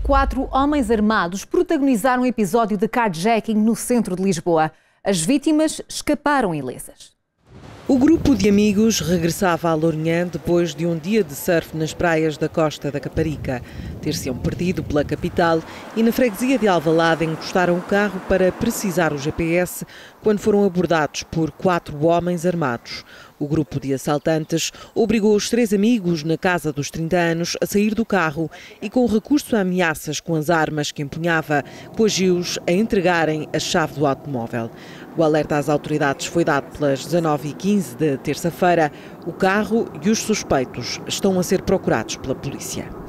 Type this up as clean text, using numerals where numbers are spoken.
4 homens armados protagonizaram um episódio de carjacking no centro de Lisboa. As vítimas escaparam ilesas. O grupo de amigos regressava a Lourinhã depois de um dia de surf nas praias da Costa da Caparica. Ter-se-ão perdido pela capital e na freguesia de Alvalade encostaram o carro para precisar o GPS quando foram abordados por 4 homens armados. O grupo de assaltantes obrigou os 3 amigos na casa dos 30 anos a sair do carro e, com recurso a ameaças com as armas que empunhava, coagiu-os a entregarem a chave do automóvel. O alerta às autoridades foi dado pelas 19h15 de terça-feira. O carro e os suspeitos estão a ser procurados pela polícia.